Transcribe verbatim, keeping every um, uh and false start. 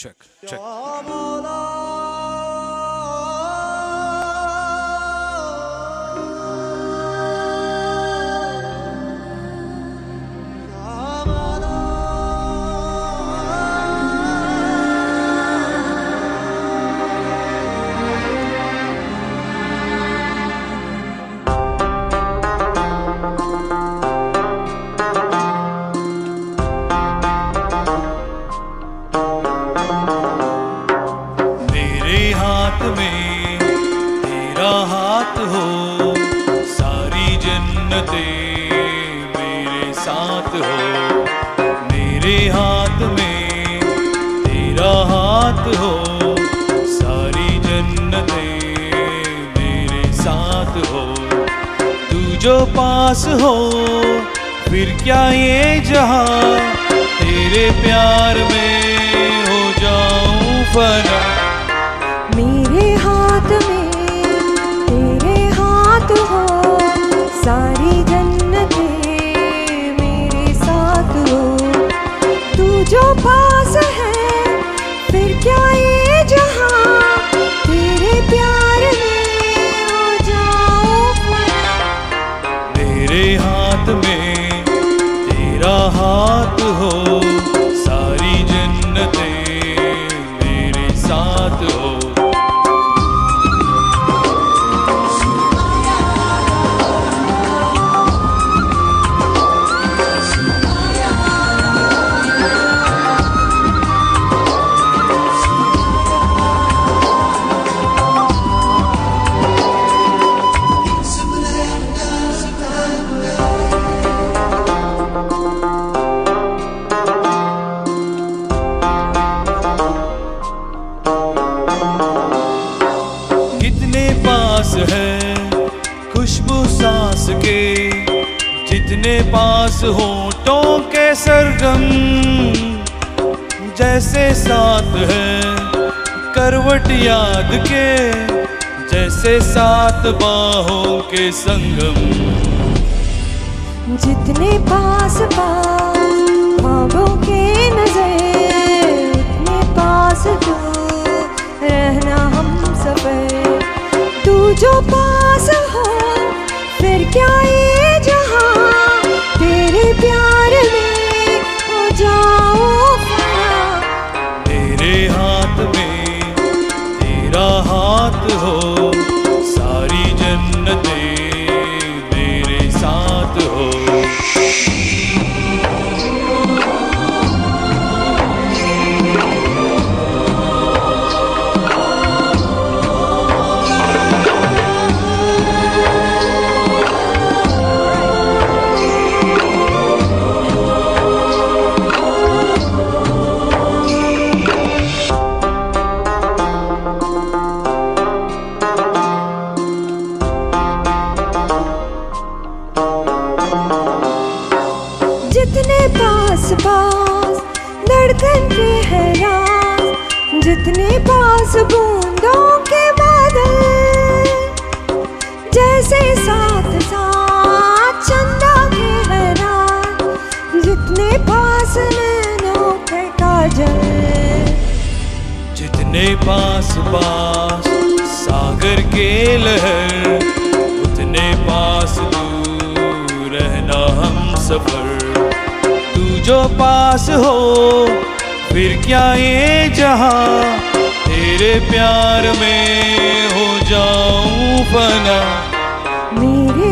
check, check. में तेरा हाथ हो, सारी जन्नतें मेरे साथ हो। मेरे हाथ में तेरा हाथ हो, सारी जन्नतें मेरे साथ हो। तू जो पास हो फिर क्या ये जहां, तेरे प्यार में हो जाऊं फना। मेरे हाथ में तेरे हाथ हो, सारी जन्नतें मेरे साथ हो। तू जो पास है फिर क्या ये जहां, तेरे प्यार में हो जाऊं फना। मेरे हाथ में तेरा हाथ हो, सारी जन्नतें मेरे साथ हो। पास है खुशबू सांस के, जितने पास होठों के सरगम। जैसे साथ है करवट याद के, जैसे सात बाहों के संगम। जितने पास पास ख्वाबों के नजर, उतने पास तू रहना हम सफर। तू जो पास हो फिर क्या ये जहां, तेरे प्यार में हो जाऊं फना। मेरे हाथ में तेरा हाथ हो, सारी जन्नतें मेरे साथ हो। जितने पास पास धड़कन के है राज, जितने पास बूंदों के बादल। जैसे साथ साथ चंदा के है रात, जितने पास नैनों के काजल। जितने पास पास सागर के लहर, उतने पास दूर रहना हम सफर। तू जो पास हो फिर क्या ये जहां, तेरे प्यार में हो जाऊं फना। मेरे